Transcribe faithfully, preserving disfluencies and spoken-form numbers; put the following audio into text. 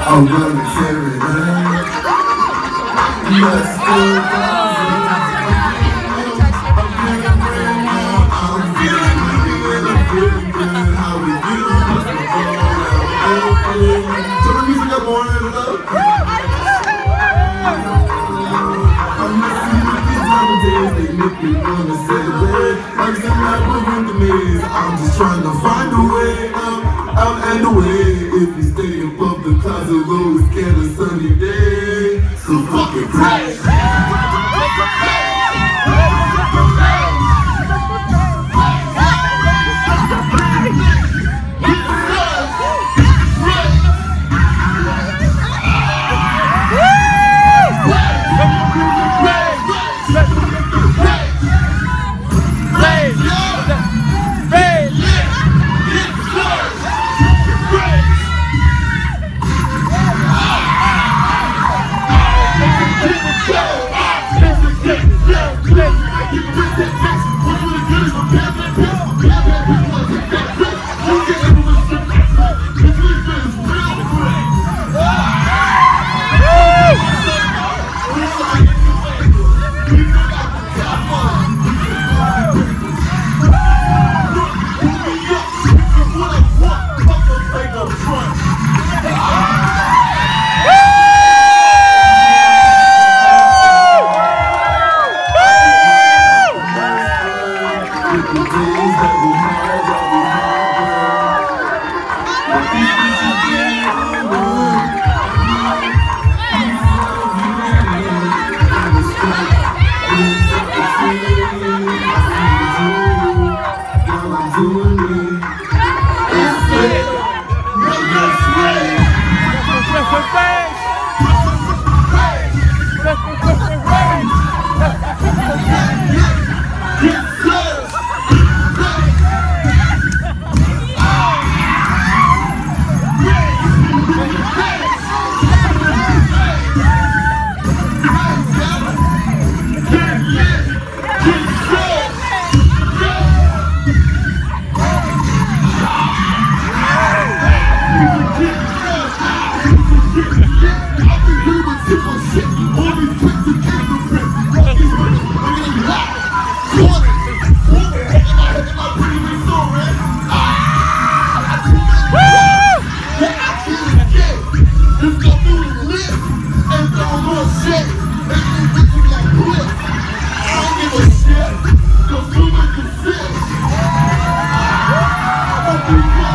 I'm gonna tear it up. Let's go, I'm feeling brand new. I'm feeling good and I'm feeling good. How we do? What's the ball? Turn the music up more and up. I'm messing with these time of days. They make me wanna celebrate. Like some night moving the maze. I'm just trying to find a way up, out and away. If you stay above the clouds, you'll always get a sunny day. So fucking pray. Shit.